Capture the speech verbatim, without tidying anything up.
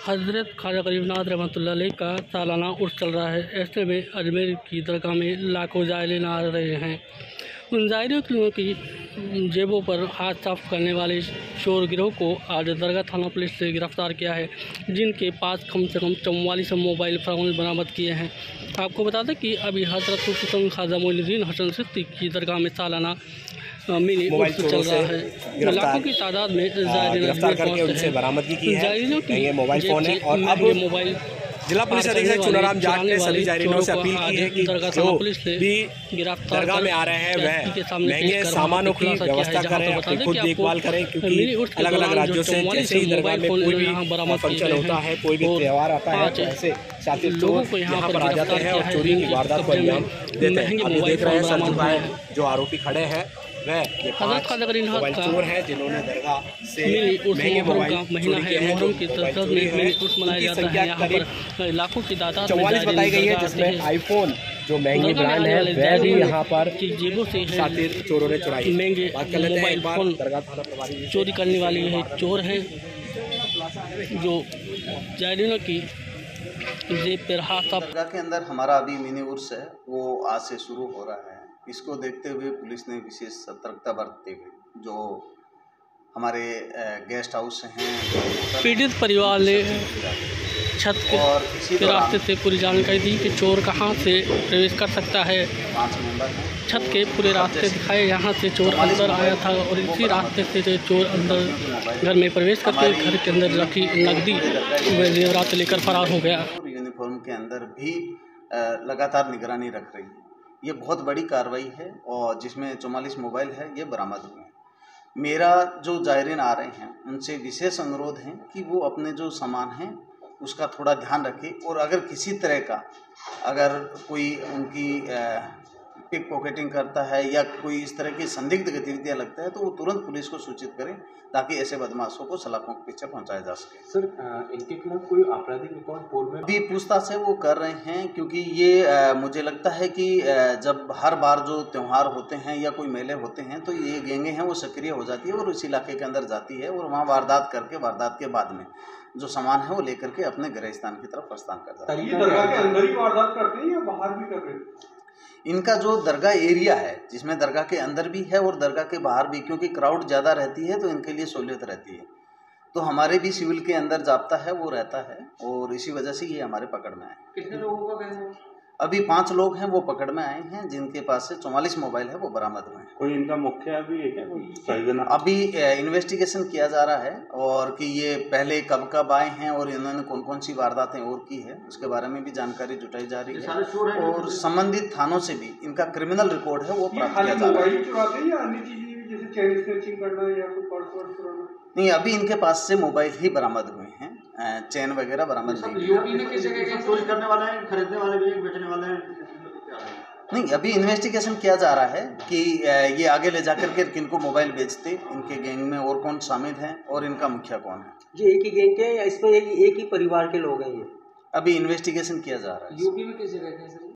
हज़रत ख्वाजा गरीबनाथ रहमतुल्लाह अलैह का सालाना उर्स चल रहा है। ऐसे में अजमेर की दरगाह में लाखों ज़ायरीन आ रहे हैं। उन ज़ायरीन की जेबों पर हाथ साफ करने वाले चोर गिरोह को आज दरगाह थाना पुलिस ने गिरफ्तार किया है, जिनके पास कम से कम चौवालीस मोबाइल फ़ोन बरामद किए हैं। आपको बता दें कि अभी हज़रत सूफी ख्वाजा मोइनुद्दीन हसन चिश्ती की दरगाह में सालाना मिनी उर्स चल रहा है। लाखों की तादाद में गिरफ्तार करके उनसे बरामदगी की है। ये मोबाइल फ़ोन है और अब मोबाइल जिला पुलिस अधीक्षक चुनाराम जाट ने सभी ज़ायरीनों से अपील की है कि जो भी दरगाह में आ रहे हैं वह महंगे सामानों की व्यवस्था करें, अपनी खुद देखभाल करें, क्योंकि अलग अलग राज्यों से जैसे ही दरगाह में कोई भी फंक्शन होता है, कोई भी त्यौहार आता है, तो ऐसे शातिर चोर यहाँ पर आ जाते हैं और चोरी की वारदात को अंजाम देते हैं। अभी देख रहे हैं सर चुका है जो आरोपी खड़े हैं वह मोबाइल चोर है जिन्होंने दरगाह से महंगे मोबाइल चोरी किए हैं। जो उनकी संख्या करीब लाखों की तादाद चौवालीस बताई गई है, जिसमें आईफोन जो महंगी ब्रांड है वह भी यहाँ पर जेबों से शातिर चोरों ने चुराई। महंगे मोबाइल फोन चोरी करने वाले है चोर हैं, जो ज़ायरीनों की जेब पर हाथ साफ। दरगाह के अंदर हमारा अभी मिनी उर्स है वो आज से शुरू हो रहा है। इसको देखते हुए पुलिस ने विशेष सतर्कता बरतते हुए जो हमारे गेस्ट हाउस हैं, पीड़ित परिवार ने छत के रास्ते से पूरी जानकारी दी कि चोर कहां से प्रवेश कर सकता है। पाँच मेंबर हैं, छत के पूरे रास्ते दिखाए, यहां से चोर अंदर आया था और इसी रास्ते से चोर अंदर घर में प्रवेश करके घर के अंदर रखी नकदी जेवरात लेकर फरार हो गया। यूनिफॉर्म के अंदर भी लगातार निगरानी रख रही है। ये बहुत बड़ी कार्रवाई है और जिसमें चौवालीस मोबाइल है ये बरामद हुए हैं। मेरा जो ज़ायरीन आ रहे हैं उनसे विशेष अनुरोध है कि वो अपने जो सामान हैं उसका थोड़ा ध्यान रखें और अगर किसी तरह का अगर कोई उनकी पिक पॉकेटिंग करता है या कोई इस तरह की संदिग्ध गतिविधियां लगता है तो वो तुरंत पुलिस को सूचित करें ताकि ऐसे बदमाशों को सलाखों के पीछे पहुंचाया जा सके। सर, इनके खिलाफ कोई आपराधिक रिकॉर्ड पूर्व में भी पूछताछ है वो कर रहे हैं, क्योंकि ये आ, मुझे लगता है कि आ, जब हर बार जो त्यौहार होते हैं या कोई मेले होते हैं तो ये गैंगे हैं वो सक्रिय हो जाती है और उस इलाके के अंदर जाती है और वहाँ वारदात करके वारदात के बाद में जो सामान है वो लेकर के अपने गृह स्थान की तरफ प्रस्थान कर जाते हैं। दरगाह के अंदर ही वारदात करते हैं या बाहर भी कर रहे हैं? इनका जो दरगाह एरिया है जिसमें दरगाह के अंदर भी है और दरगाह के बाहर भी, क्योंकि क्राउड ज़्यादा रहती है तो इनके लिए सहूलियत रहती है, तो हमारे भी सिविल के अंदर जाब्ता है वो रहता है और इसी वजह से ये हमारे पकड़ में आए। कितने लोगों का गैंग है? अभी पांच लोग हैं वो पकड़ में आए हैं, जिनके पास से चौवालीस मोबाइल है वो बरामद हुए हैं। कोई इनका मुखिया भी है क्या? कोई अभी इन्वेस्टिगेशन किया जा रहा है और कि ये पहले कब कब आए हैं और इन्होंने कौन कौन सी वारदातें और की है उसके बारे में भी जानकारी जुटाई जा रही है और संबंधित थानों से भी इनका क्रिमिनल रिकॉर्ड है वो प्राप्त किया जा रहा है। नहीं, अभी इनके पास से मोबाइल ही बरामद हुए हैं, चैन वगैरह बरामद नहीं नहीं अभी इन्वेस्टिगेशन किया जा रहा है कि ये आगे ले जाकर के किनको मोबाइल बेचते, इनके गैंग में और कौन शामिल हैं और इनका मुखिया कौन है। ये एक ही गैंग के या इसमें एक ही परिवार के लोग हैं? ये अभी इन्वेस्टिगेशन किया जा रहा है। यूपी में किस जगह है सर?